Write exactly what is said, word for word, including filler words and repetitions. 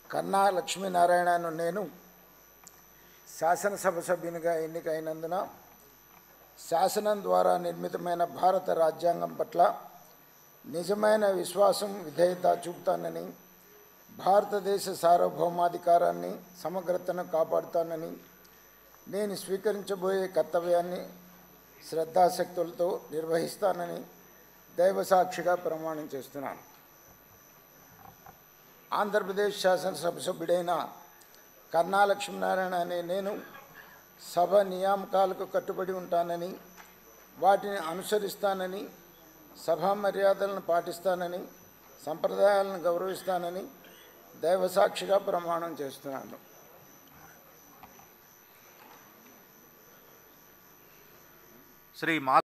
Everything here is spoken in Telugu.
కన్నా లక్ష్మీనారాయణను నేను శాసనసభ సభ్యునిగా ఎన్నికైనందున శాసనం ద్వారా నిర్మితమైన భారత రాజ్యాంగం పట్ల నిజమైన విశ్వాసం విధేయత చూపుతానని, భారతదేశ సార్వభౌమాధికారాన్ని సమగ్రతను కాపాడుతానని, నేను స్వీకరించబోయే కర్తవ్యాన్ని శ్రద్ధాశక్తులతో నిర్వహిస్తానని దైవసాక్షిగా ప్రమాణం చేస్తున్నాను. ఆంధ్రప్రదేశ్ శాసనసభ సభ్యుడైన కన్నా లక్ష్మీనారాయణ అనే నేను సభ నియామకాలకు కట్టుబడి ఉంటానని, వాటిని అనుసరిస్తానని, సభా మర్యాదలను పాటిస్తానని, సంప్రదాయాలను గౌరవిస్తానని దైవసాక్షిగా ప్రమాణం చేస్తున్నాను. శ్రీ మా